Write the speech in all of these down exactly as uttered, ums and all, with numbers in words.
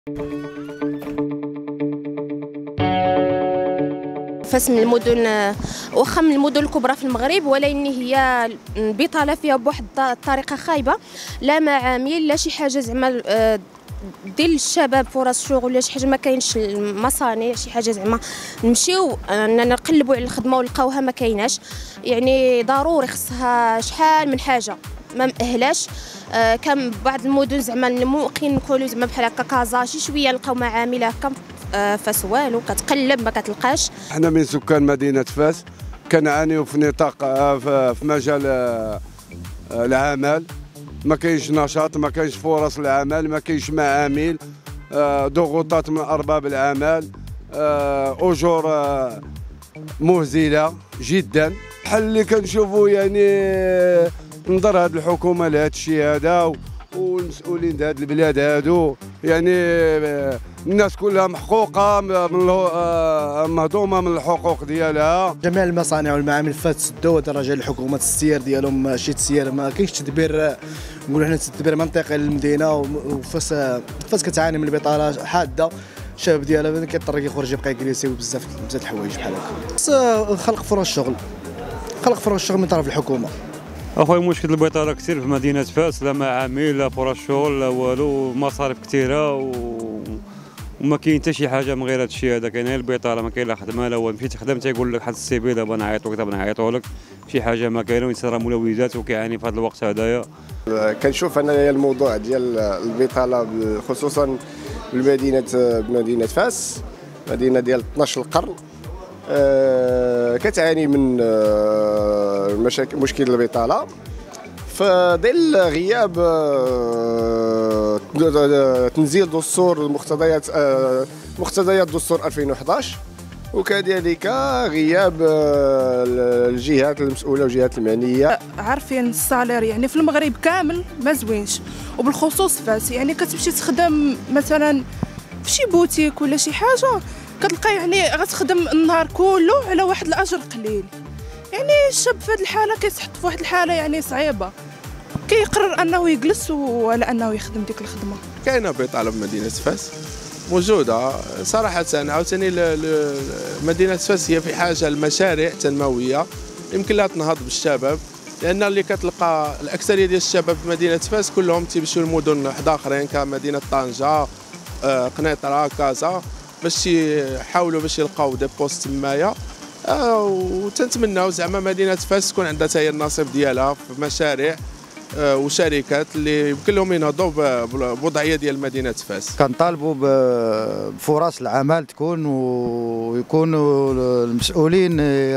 فاس من المدن واخا من المدن الكبرى في المغرب، ولكن هي البطاله فيها بواحد الطريقه خايبه، لا معامل لا شي حاجه زعما ديال الشباب فرص شغل ولا شي حاجه، ما كاينش المصانع شي حاجه زعما نمشيو اننا نقلبوا على الخدمه ونلقاوها ما كايناش. يعني ضروري خصها شحال من حاجه ما مأهلاش. آه كان بعض المدن زعما ممكن نقولوا زعما بحال هكا كازا شي شويه نلقاو معامل هكا، آه فاس والو كتقلب ما كتلقاش. حنا من سكان مدينه فاس كنعانيو في نطاق في مجال العمل، ما كاينش نشاط، ما كاينش فرص العمل، ما كاينش معامل، ضغوطات من ارباب العمل، اجور مهزله جدا. الحل اللي كنشوفوا يعني نظر هذه الحكومه لهذا الشيء هذا والمسؤولين د هذه البلاد هادو، يعني الناس كلها محقوقه مهضومه من الحقوق ديالها. جميع المصانع والمعامل فات سدوا درجه الحكومه السير ديالهم ماشي تسيير، ما كاينش تدبير، نقولوا حنا تدبير منطقي للمدينه. وفاس فاس كتعاني من البطاله حاده، الشباب ديالها كيضطر يخرج يبقى يجلس بزاف بزاف الحوايج بحال هكا. خص خلق فرص شغل، خلق فرص شغل من طرف الحكومه. اخويا مشكل البطاله كثير في مدينه فاس، لا معامل لا فرص شغل لا والو، مصاريف كثيره و... وما كاين حتى شي حاجه من غير هذا الشيء هذا. كاين غير البطاله، ما كاين لا خدمه لا والو. مشيت تخدم تيقول لك حد السي في دابا نعيطوا دابا نعيطوا لك، شي حاجه ما كاينه، وينسى ملوثات وكيعاني في هذا الوقت هذايا. كنشوف انايا الموضوع ديال البطاله خصوصا بمدينه بمدينه فاس، مدينه ديال اثناش القرن، أه كتعاني من أه مشاكل مشكل البطاله في ظل غياب أه تنزيل دستور مقتضيات أه مقتضيات دستور ألفين وأحد عشر، وكذلك غياب أه الجهات المسؤوله والجهات المعنيه. عارفين الصالير يعني في المغرب كامل ما زوينش، وبالخصوص فاس يعني كتمشي تخدم مثلا في شي بوتيك ولا شي حاجه، كتلقى يعني غتخدم النهار كله على واحد الاجر قليل. يعني الشاب في هذه الحاله كيتحط في واحد الحاله يعني صعيبه، كيقرر انه يجلس ولا انه يخدم ديك الخدمه. كاينه بطاله بمدينه فاس موجوده صراحه. عاوتاني مدينه فاس هي في حاجه لمشاريع تنمويه يمكن لها تنهض بالشباب، لان اللي كتلقى الاكثريه ديال الشباب في مدينه فاس كلهم تيمشيو لمدن واحد اخرين كمدينه طنجه، قنيطره، كازا، باش يحاولوا باش يلقاو دي بوست تمايا. آه وتنتمناو زعما مدينه فاس تكون عندها حتى هي النصيب ديالها في مشاريع آه وشركات اللي يمكن لهم ينهضوا بوضعيه ديال مدينه فاس. كنطالبوا بفرص العمل تكون، ويكونوا المسؤولين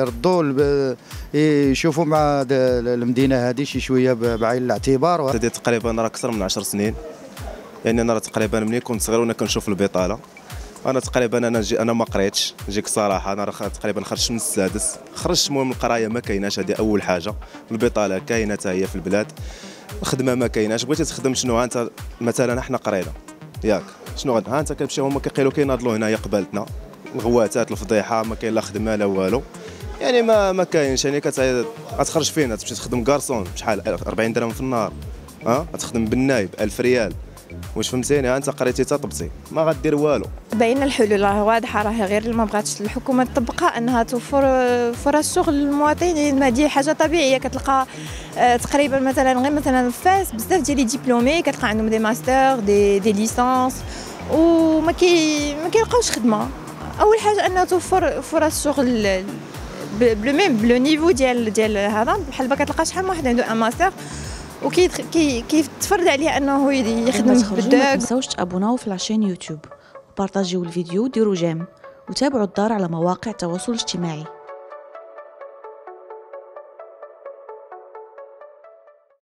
يردوا يشوفوا مع المدينه هذه شي شويه بعين الاعتبار. تقريبا راه اكثر من عشر سنين، يعني انا تقريبا ملي كنت صغير وانا كنشوف البطاله. انا تقريبا انا جي انا ما قريتش، نجيك صراحه، انا تقريبا خرجت من السادس، خرجت المهم القرايه ما كايناش، هذه اول حاجه. البطاله كاينه حتى هي في البلاد، الخدمه ما كايناش. بغيتي تخدم شنو؟ ها انت مثلا حنا قرينا ياك شنو غد، ها انت كتمشي هما كيقيلوا كيناضلوا هنايا قبالتنا، الغواتات الفضيحه، ما كاين لا خدمه لا والو. يعني ما ما كاينش، يعني كتخرج فين؟ تمشي تخدم كارسون بشحال؟ أربعين درهم في النهار، ها تخدم بالنايب ألف ريال، واش فهمتيني؟ انت قريتي تطبسي ما غدير والو. باين الحلول راه واضحه، راه غير ما بغاتش الحكومه تطبقها انها توفر فرص شغل للمواطنين. هذه حاجه طبيعيه. كتلقى تقريبا مثلا غير مثلا فاس بزاف ديال لي ديبلومي كتلقى عندهم دي ماستر دي دي ليسانس وما كي ما كيلقاوش خدمه. اول حاجه انها توفر فرص شغل بلو ميم بلو نيفو ديال ديال هذا، بحال ما كتلقى شحال من واحد عنده ان ماستر وكيتفرض عليه انه يخدم بالداك. ما تنساوش تابوناو في لاشين يوتيوب وبارطاجيو الفيديو وديروا جيم وتابعوا الدار على مواقع التواصل الاجتماعي.